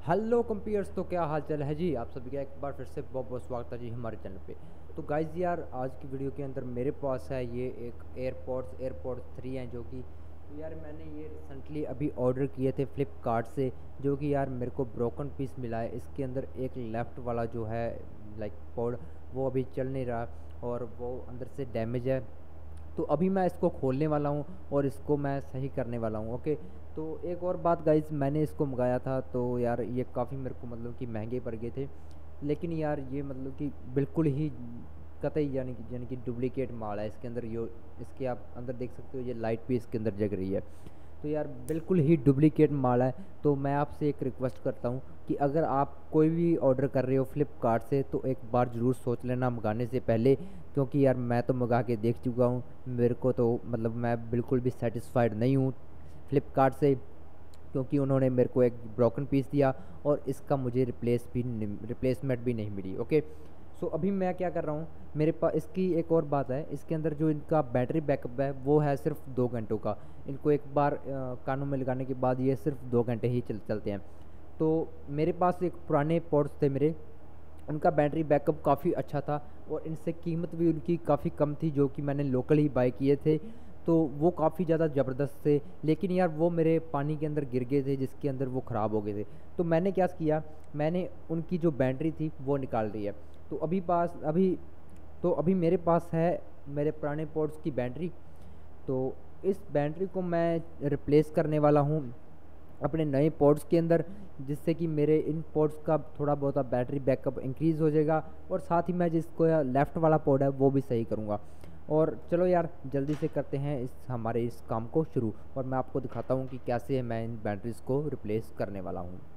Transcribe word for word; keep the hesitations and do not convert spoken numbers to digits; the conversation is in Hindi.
हेलो कंपियर्स, तो क्या हाल चाल है जी। आप सभी का एक बार फिर से बहुत बहुत स्वागत है जी हमारे चैनल पे। तो गाइज यार, आज की वीडियो के अंदर मेरे पास है ये एक एयरपॉड्स एयरपॉड्स थ्री हैं, जो कि तो यार मैंने ये रिसेंटली अभी ऑर्डर किए थे फ्लिपकार्ट से। जो कि यार मेरे को ब्रोकन पीस मिला है। इसके अंदर एक लेफ़्ट वाला जो है लाइक पॉड, वो अभी चल नहीं रहा और वो अंदर से डैमेज है। तो अभी मैं इसको खोलने वाला हूँ और इसको मैं सही करने वाला हूँ। ओके, तो एक और बात गाइज, मैंने इसको मंगाया था तो यार ये काफ़ी मेरे को मतलब कि महंगे पड़ गए थे। लेकिन यार ये मतलब कि बिल्कुल ही कतई यानी कि यानी कि डुप्लीकेट माल है इसके अंदर। यो इसके आप अंदर देख सकते हो, ये लाइट भी इसके अंदर जग रही है। तो यार बिल्कुल ही डुप्लीकेट माल है। तो मैं आपसे एक रिक्वेस्ट करता हूँ कि अगर आप कोई भी ऑर्डर कर रहे हो फ्लिपकार्ट से तो एक बार ज़रूर सोच लेना मंगाने से पहले। क्योंकि यार मैं तो मंगा के देख चुका हूँ, मेरे को तो मतलब मैं बिल्कुल भी सेटिस्फाइड नहीं हूँ फ्लिपकार्ट से। क्योंकि उन्होंने मेरे को एक ब्रोकन पीस दिया और इसका मुझे रिप्लेस भी रिप्लेसमेंट भी नहीं मिली। ओके, सो अभी मैं क्या कर रहा हूँ, मेरे पास इसकी एक और बात है, इसके अंदर जो इनका बैटरी बैकअप है वो है सिर्फ दो घंटों का। इनको एक बार अ, कानों में लगाने के बाद ये सिर्फ दो घंटे ही चल चलते हैं। तो मेरे पास एक पुराने पॉड्स थे मेरे, उनका बैटरी बैकअप काफ़ी अच्छा था और इनसे कीमत भी उनकी काफ़ी कम थी, जो कि मैंने लोकल ही बाय किए थे। तो वो काफ़ी ज़्यादा ज़बरदस्त थे। लेकिन यार वो मेरे पानी के अंदर गिर गए थे, जिसके अंदर वो ख़राब हो गए थे। तो मैंने क्या किया, मैंने उनकी जो बैटरी थी वो निकाल दी है। तो अभी पास अभी तो अभी मेरे पास है मेरे पुराने पॉड्स की बैटरी। तो इस बैटरी को मैं रिप्लेस करने वाला हूँ अपने नए पॉड्स के अंदर, जिससे कि मेरे इन पॉड्स का थोड़ा बहुत बैटरी बैकअप इंक्रीज़ हो जाएगा और साथ ही मैं जिसको लेफ़्ट वाला पॉड है वो भी सही करूँगा। और चलो यार जल्दी से करते हैं इस हमारे इस काम को शुरू, और मैं आपको दिखाता हूँ कि कैसे मैं इन बैटरीज़ को रिप्लेस करने वाला हूँ।